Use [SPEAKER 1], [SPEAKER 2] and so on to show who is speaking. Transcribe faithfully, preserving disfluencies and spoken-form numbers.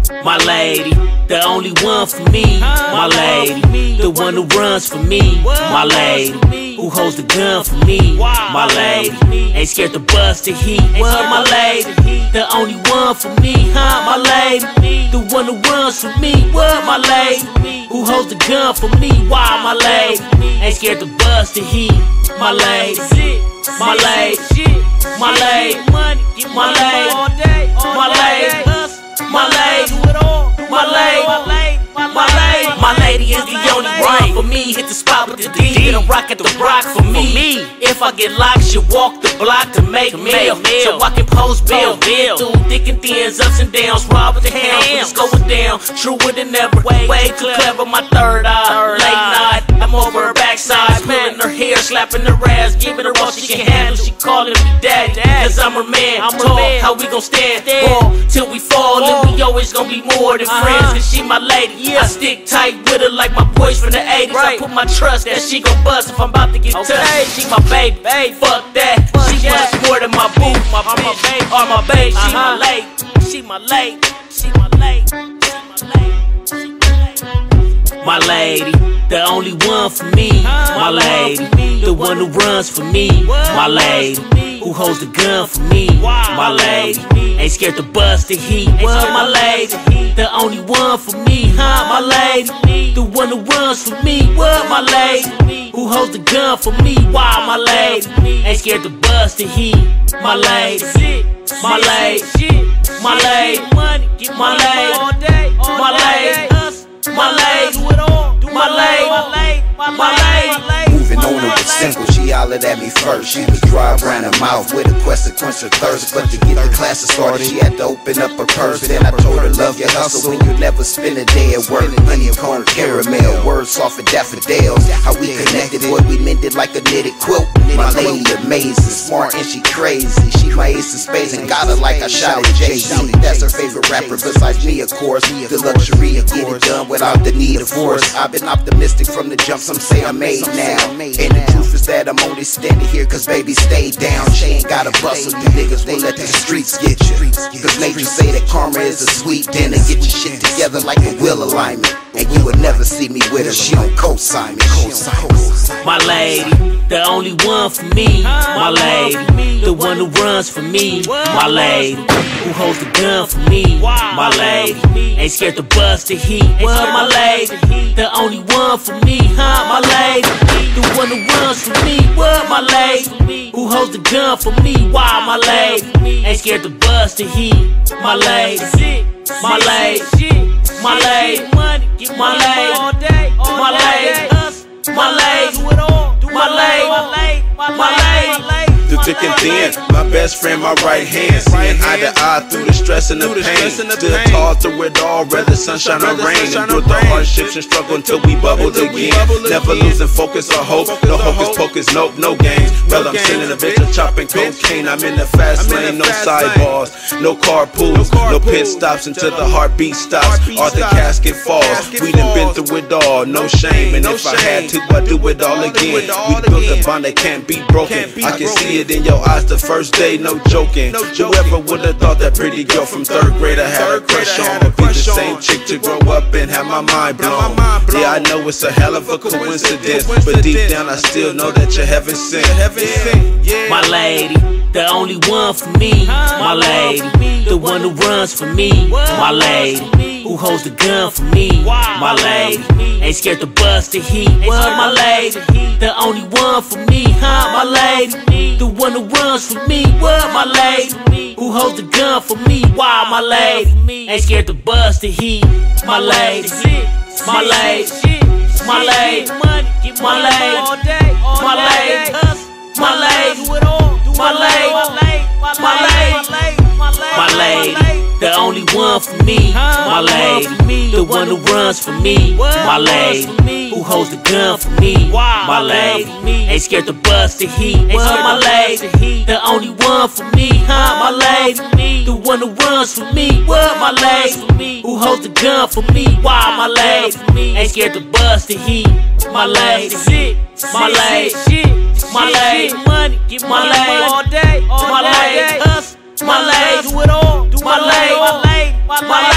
[SPEAKER 1] My lady, the only one for me. My lady, the one who runs for me. My lady, who holds the gun for me. My lady, ain't scared to bust the heat. What, my lady, the only one for me, huh? My lady, the one who runs for me. What, my lady, who holds the gun for me. Why, my lady, ain't scared to bust the heat. My lady, my lady, my lady, my lady, my lady, my lady, my lady, my lady, my lady is the only one for me. Hit the spot with the D, hit a rock at the rock for me. If I get locked, she walk the block to make a meal, so I can post bill. Through thick and thins, ups and downs, raw with the hands, it's going down, truer than ever. Way too clever, my third eye, late night, I'm over her backside, pulling her hair, slapping her ass, giving her all she can handle. She calling me daddy, cause I'm her man. I'm tall, how we gon' stand ball till we fall, and we always gon' be more than friends, cause she my lady. I stick tight with her like my boys from the eighties. I put my trust that she gon' bust if I'm about to get touched. She my baby, fuck that. She much more than my boo, my bitch, or my babe. She my lady, she my lady, she my lady, she my lady. My lady, the only one for me. My lady, the one who runs for me. My lady, who holds the gun for me. My lady, ain't scared to bust the heat. What, my lady, the only one for me, huh? My lady, the one who runs for me. What, my lady, who holds the gun for me. Why, my lady, ain't scared to bust the heat. My lady, my lady, my lady, my lady, my lady, my lady, my lady, my lady, my lady.
[SPEAKER 2] Moving on her was simple, she hollered at me first. She was dry around her mouth with a quest to quench her thirst. But to get the classes started, she had to open up her purse. Then I told her, love your hustle when you never spend a day at work. Honeycomb caramel, words soft and daffodils. How we connected, boy, we mended like a knitted quilt. My lady amazing, smart and she crazy. She my ace of space and got her like I shot at Jay-Z. That's her favorite rapper besides me, of course. The luxury of get it done without the need of force. I've been optimistic from the jump, some say I'm made now. And the truth is that I'm only standing here cause baby stay down. She ain't gotta bustle, you niggas won't let the streets get you. Cause nature say that karma is a sweet dinner. Get your shit together like a will alignment, and you would never see me with her, she don't co-sign me.
[SPEAKER 1] My lady, the only one for me. My lady, the one who runs for me. My lady, who holds the gun for me. My lady, ain't scared to bust the heat. What, my lady, the only one for me, huh? My lady, the one who runs for me. What, my lady, who holds the gun for me. Why, my lady, ain't scared to bust the heat. My lady, my lady, my lady, my lady, my lady, my lady, my lady, my lady, my lady.
[SPEAKER 3] Through thick and thin, my best friend, my right hand, seeing eye to eye through the stress and the pain. Still tall through it all, whether sunshine or rain. Endure the hardships and struggle until we bubbled again. Never losing focus or hope, no hocus pocus, nope, no games. Well, I'm sending a bitch of chopping cocaine. I'm in the fast lane, no sidebars, no carpools, no pit stops until the heartbeat stops or the casket falls. We done been through it all, no shame. And if I had to, I'd do it all again. We built a bond that can't be broken. I can see it in your eyes the first day, no joking. Whoever would've thought that pretty girl from third grade I had a crush on would be the same chick to grow up and have my mind blown. Yeah, I know it's a hell of a coincidence, but deep down I still know that you're heaven sent.
[SPEAKER 1] My lady, the only one for me. My lady, the one who runs for me. My lady, who holds the gun for me. My lady, ain't scared to bust the heat. What, my lady, the only one for me, huh? My lady, the one who runs for me. What, my lady, who holds the gun for me. Why, my lady, ain't scared to bust the heat. My lady, my lady, my lady, my lady, my lady, my lady, my lady, my lady, my lady, the only one for me. My lady, the one who runs for me. My lady, who holds the gun for me. My lady, ain't scared to bust the heat. What, my lady, the only one for me, huh? My lady, the one who runs for me. What, my lady, who holds the gun for me. Why, my lady, ain't scared to bust the heat. My lady, my lady, my lady, my lady, my lady, my lady, my lady, my lady, my lady, my lady.